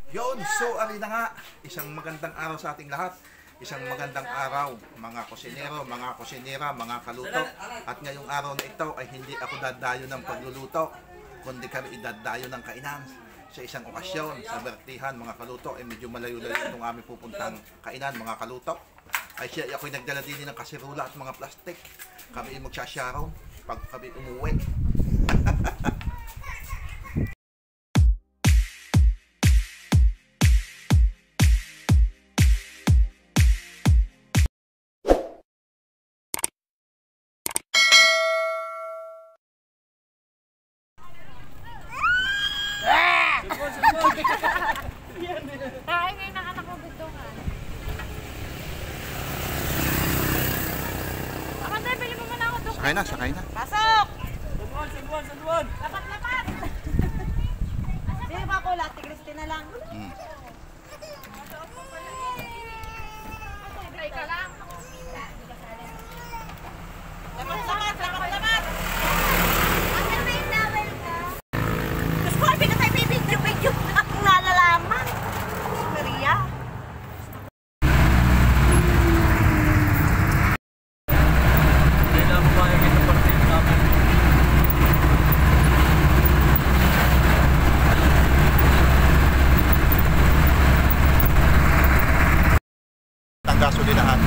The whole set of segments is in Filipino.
Yun, so alin na nga, isang magandang araw sa ating lahat. Isang magandang araw, mga kusinero, mga kusinera, mga kaluto. At ngayong araw na ito ay hindi ako dadayo ng pagluluto, kundi kami idadayo ng kainan. Sa isang okasyon, sa Bertihan, mga kaluto, ay medyo malayo-layo itong aming pupuntang kainan, mga kaluto. Ay siya, ako'y nagdala din ng kasirula at mga plastik. Kami ay magsasyaraw pag kami umuwi. Ay, ngayon ang anak mo bugtungan. Akanday, bili mo muna ako doon. Sakay na, sakay na. Pasok! Sunduan! Lapat! Hindi ba ko Ate Christina lang? Try ka lang. Lapat! Ano may towel ka? Diyos ko, pinatay may video akong nalalaman. Maria. Hindi na mo makikita pa rin namin. Ang gasolinahan.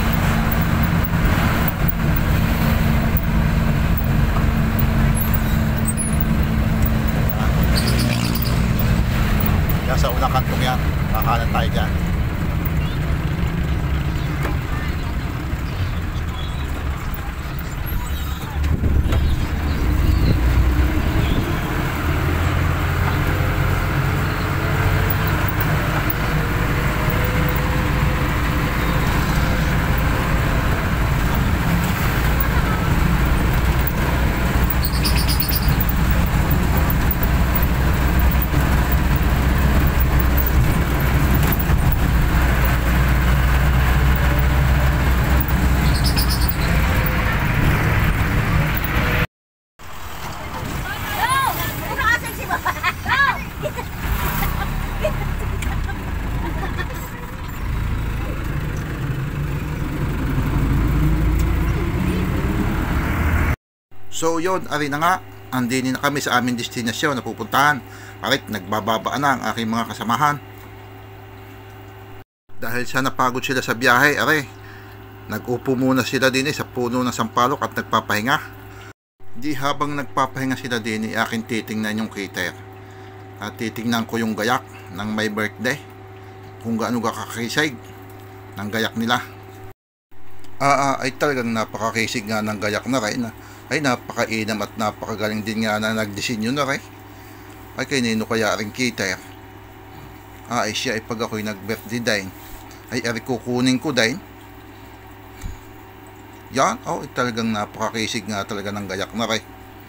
Yan sa unang kantong yan, kakanan tayo dyan. Ano asan si Baba? So yun, ari na nga, andini na kami sa aming destinasyon na pupuntahan. Arit, nagbababa na ang aking mga kasamahan. Dahil sa napagod sila sa biyahe, ari, nag-upo muna sila din sa puno ng sampalok at nagpapahinga. Di habang nagpapahinga sila din, akin titingnan yung cater. At titingnan ko yung gayak ng may birthday. Kung gaano kakakisig ng gayak nila. Ay talagang napakakisig nga ng gayak na rin. Ay napakainam at napakagaling din nga na nagdisenyo na rin. Ay kanino kaya rin cater. Ay siya ay pag ako'y nag-birthday din, ay ari kukunin ko din. Yan, talagang napakakisig nga talaga ng gayak na rin.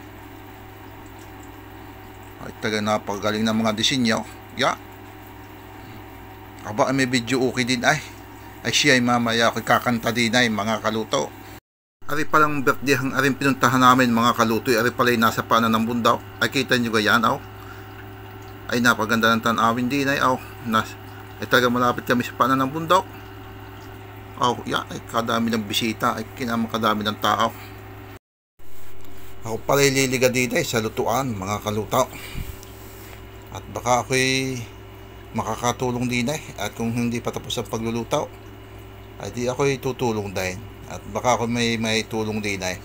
Ay talagang napakagaling ng mga disenyo. Yan. Aba, may video okay din ay. Ay siya ay mamaya ako'y kakanta din ay mga kaluto. Ari palang birthday ang aring pinuntahan namin mga kaluto. Ari pala'y nasa paanan ng bundok. Ay kita nyo gayan Ay napaganda ng tanawin din ay Ay talagang malapit kami sa paanan ng bundok. Ay kadami ng bisita. Ay kinamakadami ng tao. Ako pala'y liliga din ay sa lutuan mga kaluto. At baka ako'y makakatulong din ay. At kung hindi pa tapos ang pagluluto, ay di ako'y tutulong din. At baka ako may tulong din ay.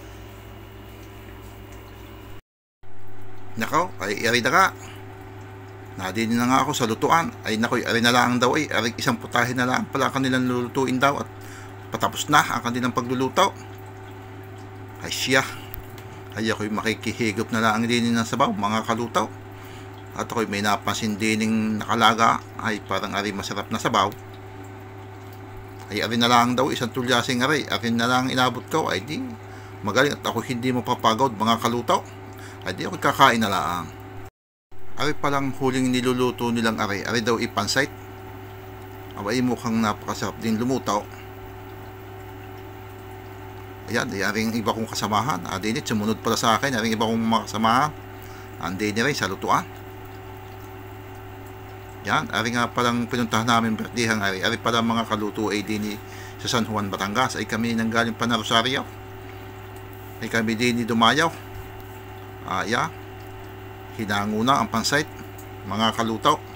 Nako, ay ari na nga. Nadini na nga ako sa lutuan. Ay nako'y ari na lang daw ay. Ari isang putahe na lang pala kanilang lulutuin daw. At patapos na ang kanilang pagluluto. Ay siya. Ay ako'y makikihigop na lang din ng sabaw mga kaluto. At ako'y may napansin din nakalaga. Ay parang ari masarap na sabaw. Ay ari na lang daw isang tulyasing ari. Ari na lang inabot ko. Ay di magaling at ako hindi mapapagod mga kaluto. Ay di ako kakain na lang. Ari palang huling niluluto nilang ari. Ari daw ipansite. Abay mukhang napakasarap din lumutaw. Ayan, yaring iba kong kasamahan. Adinit, sumunod pala sa akin. Yaring iba kong mga kasamahan. Andini rin sa lutuan. Yan, ari nga palang pinuntahan namin birthdayhan ari pala mga kaluto ay din sa San Juan, Batangas. Ay kami nanggaling pa na Rosario. Ay kami din dumayaw. Hinango na ang pansite, mga kalutaw.